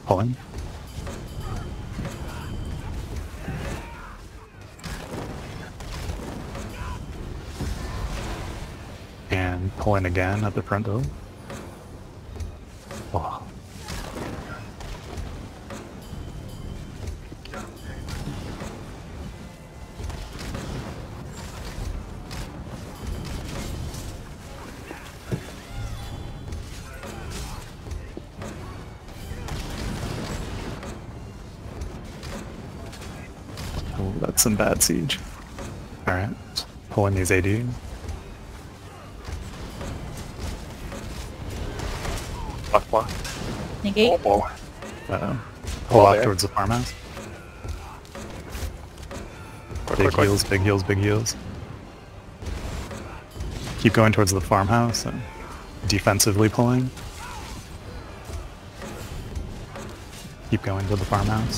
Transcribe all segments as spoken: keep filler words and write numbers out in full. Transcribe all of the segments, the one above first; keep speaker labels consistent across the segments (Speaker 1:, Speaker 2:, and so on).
Speaker 1: Pulling. And pulling again at the front door. Oh. Oh, that's some bad siege. Alright, pulling these A D.
Speaker 2: Block, block.
Speaker 3: Negate.
Speaker 2: Oh, boy.
Speaker 1: Uh-oh. Pull
Speaker 2: Oh,
Speaker 1: off
Speaker 2: there.
Speaker 1: towards the farmhouse.
Speaker 2: Quick,
Speaker 1: Big
Speaker 2: quick, quick.
Speaker 1: heals, big heals, big heals. Keep going towards the farmhouse. And defensively pulling. Keep going to the farmhouse.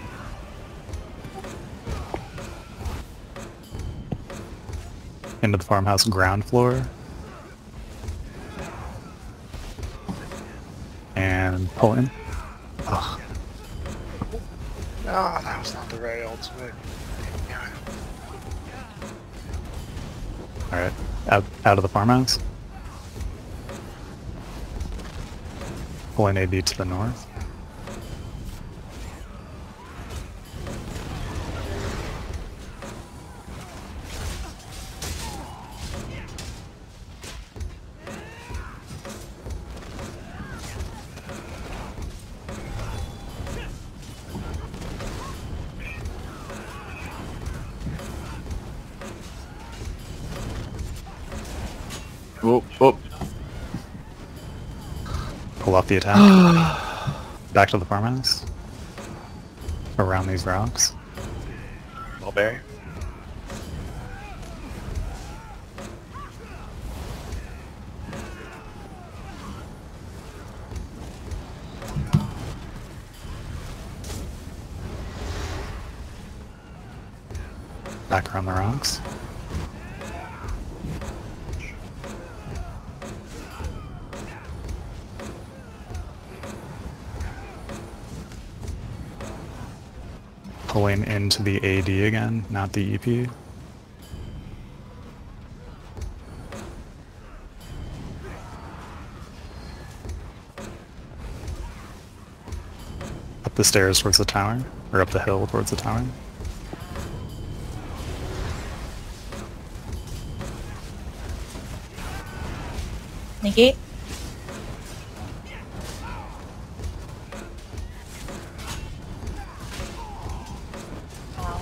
Speaker 1: Into the farmhouse ground floor. And pulling. Ugh.
Speaker 2: Ah, that was not the right ultimate.
Speaker 1: Alright, out, out of the farmhouse. Pulling A D to the north.
Speaker 2: Whoop, whoop.
Speaker 1: Pull off the attack. Back to the farmhouse. Around these rocks.
Speaker 2: Mulberry.
Speaker 1: Back around the rocks. Pulling into the A D again, not the E P. Up the stairs towards the tower, or up the hill towards the tower.
Speaker 3: Negate. Wow.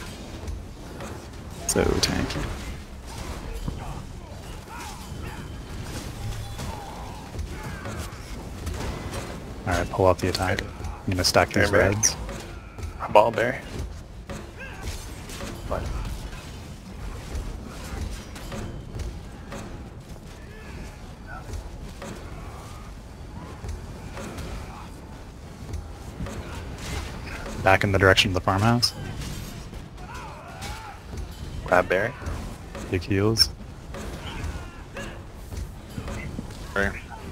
Speaker 1: So tanky. Alright, pull off the attack. I'm gonna stack these
Speaker 2: Fair, man.
Speaker 1: reds.
Speaker 2: Mulberry. What?
Speaker 1: Back in the direction of the farmhouse.
Speaker 2: Crabberry.
Speaker 1: Big heals.
Speaker 2: Right.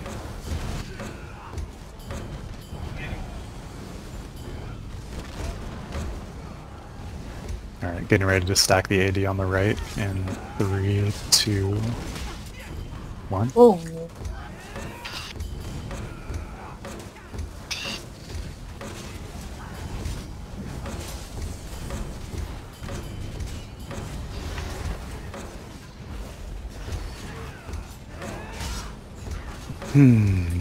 Speaker 1: Alright, getting ready to stack the A D on the right in three, two, one.
Speaker 3: Whoa.
Speaker 1: Hmm.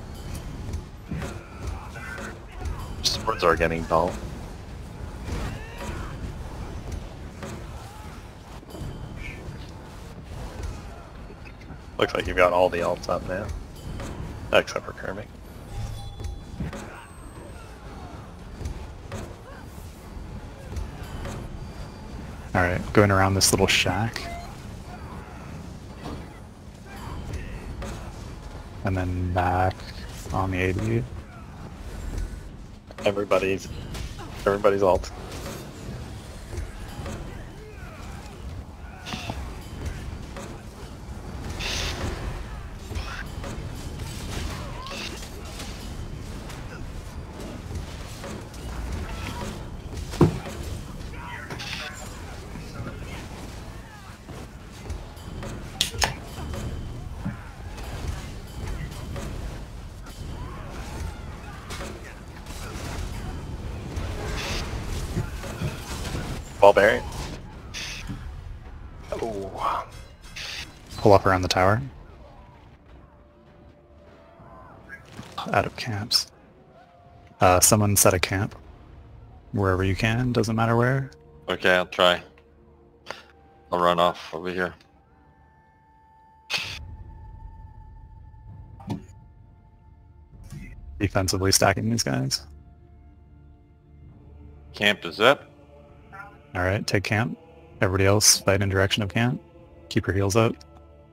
Speaker 2: Swords are getting dull. Looks like you've got all the alts up now. Except for Kermit.
Speaker 1: Alright, going around this little shack. And then back on the A D.
Speaker 2: Everybody's everybody's alt. Ball bearing. Oh.
Speaker 1: Pull up around the tower. Out of camps. Uh, someone set a camp. Wherever you can, doesn't matter where.
Speaker 4: Okay, I'll try. I'll run off over here.
Speaker 1: Defensively stacking these guys.
Speaker 4: Camp is up.
Speaker 1: Alright, take camp. Everybody else fight in direction of camp. Keep your heels up.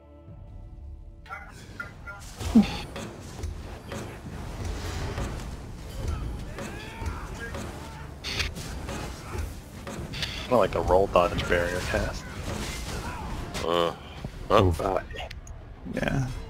Speaker 2: Kind of like a roll dodge barrier cast.
Speaker 4: Uh,
Speaker 1: Oof.
Speaker 2: Boy.
Speaker 1: Yeah.